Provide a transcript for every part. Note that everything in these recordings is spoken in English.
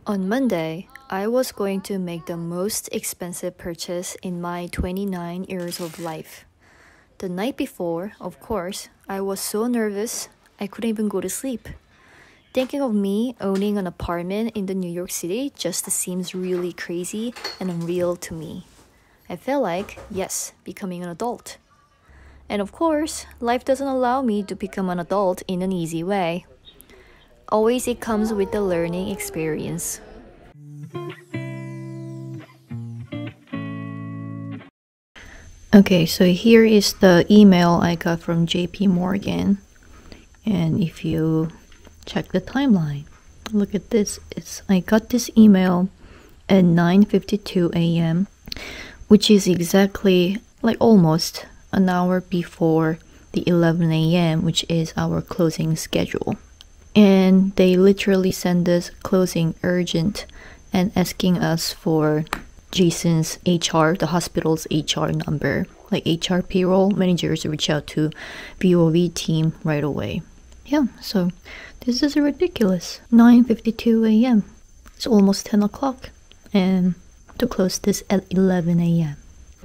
On Monday, I was going to make the most expensive purchase in my 29 years of life. The night before, of course, I was so nervous I couldn't even go to sleep. Thinking of me owning an apartment in the New York City just seems really crazy and unreal to me. I felt like, yes, becoming an adult. And of course, life doesn't allow me to become an adult in an easy way. Always it comes with the learning experience. Okay, so here is the email I got from JP Morgan. And if you check the timeline, look at this. I got this email at 9:52 a.m., which is exactly almost an hour before the 11 a.m., which is our closing schedule. And they literally send us closing urgent and asking us for Jason's HR, the hospital's HR number. Like HR payroll managers reach out to BOV team right away. Yeah, so this is ridiculous. 9:52 a.m. It's almost 10 o'clock. And to close this at 11 a.m.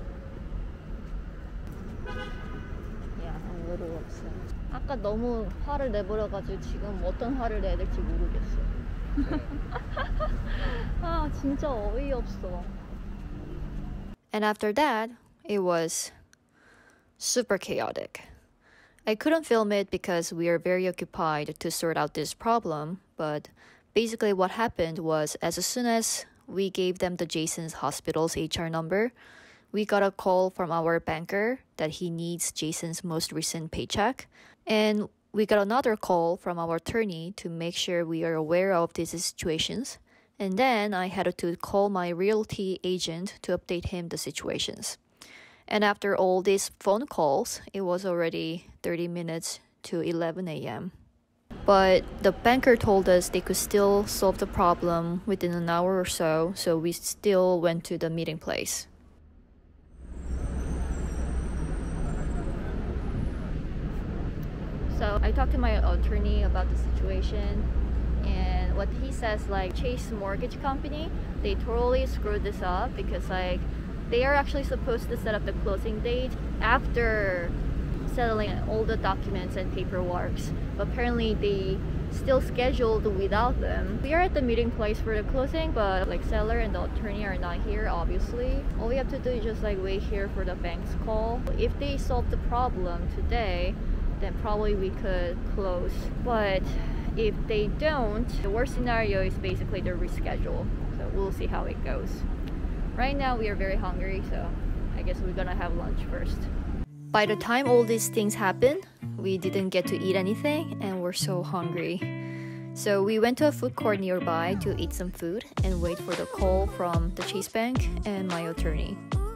Yeah, I'm a little upset. 아까 너무 화를 내버려가지고 지금 어떤 화를 내야 될지 모르겠어. 아, 진짜 어이없어. And after that, it was super chaotic. I couldn't film it because we are very occupied to sort out this problem, but basically what happened was as soon as we gave them the Jason's hospital's HR number, we got a call from our banker that he needs Jason's most recent paycheck, and we got another call from our attorney to make sure we are aware of these situations. And then I had to call my realty agent to update him the situations. And after all these phone calls, it was already 30 minutes to 11 a.m. But the banker told us they could still solve the problem within an hour or so we still went to the meeting place. So I talked to my attorney about the situation, and what he says, Chase Mortgage Company, they totally screwed this up because they are actually supposed to set up the closing date after settling all the documents and paperwork, but apparently they still scheduled without them. We are at the meeting place for the closing, but seller and the attorney are not here, obviously. All we have to do is just wait here for the bank's call. If they solve the problem today, then probably we could close. But if they don't, the worst scenario is basically the reschedule. So we'll see how it goes. Right now we are very hungry, so I guess we're gonna have lunch first. By the time all these things happened, we didn't get to eat anything and we're so hungry. So we went to a food court nearby to eat some food and wait for the call from the Chase Bank and my attorney.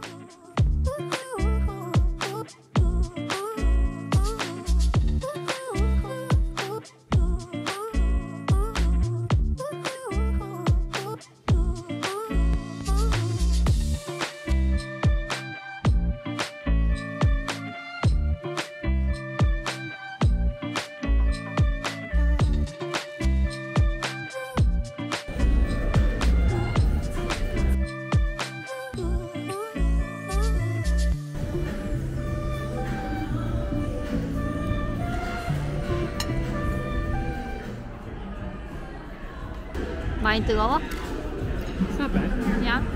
많이 뜨거워? Yeah.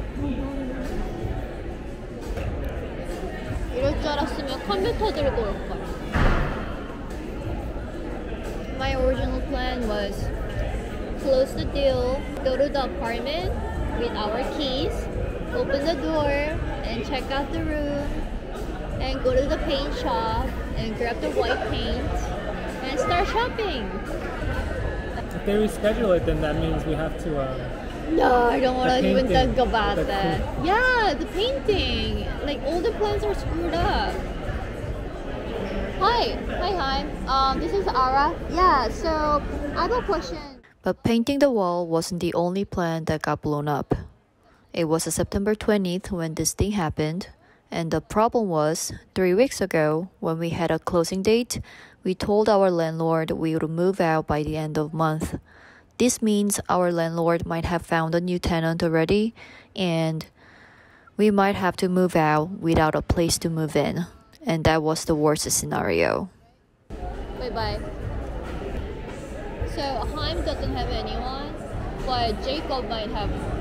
이럴 줄 알았으면 컴퓨터 들고 올 걸. My original plan was close the deal, go to the apartment with our keys, open the door and check out the room, and go to the paint shop and grab the white paint and start shopping. If they reschedule it, then that means we have to. No, I don't want to even painting. think about that. Yeah, the painting. All the plans are screwed up. Hi. This is Ara. Yeah, so I have a question. But painting the wall wasn't the only plan that got blown up. It was September 20th when this thing happened, and the problem was 3 weeks ago when we had a closing date, we told our landlord we would move out by the end of month. this means our landlord might have found a new tenant already, and we might have to move out without a place to move in. And that was the worst scenario. Wait, bye. So Heim doesn't have anyone, but Jacob might have one.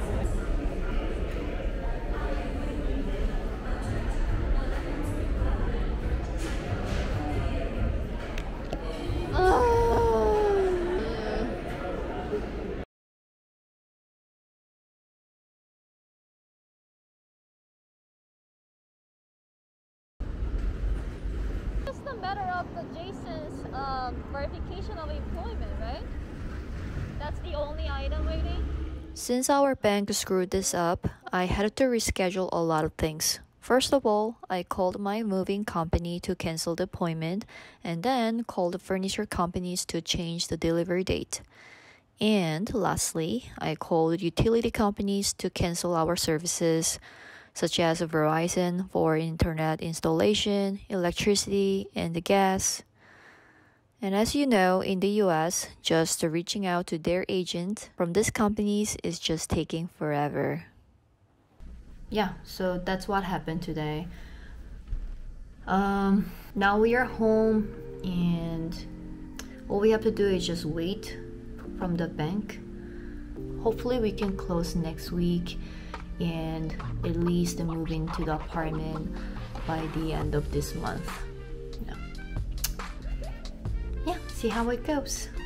Just a matter of the Jason's verification of employment, right? That's the only item waiting. Since our bank screwed this up, I had to reschedule a lot of things. First of all, I called my moving company to cancel the appointment, and then called the furniture companies to change the delivery date. And lastly, I called utility companies to cancel our services, such as Verizon for internet installation, electricity, and the gas. And as you know, in the US, just reaching out to their agent from these companies is just taking forever. Yeah, so that's what happened today. Now we are home, and all we have to do is just wait from the bank. Hopefully we can close next week and at least move into the apartment by the end of this month. Yeah, see how it goes.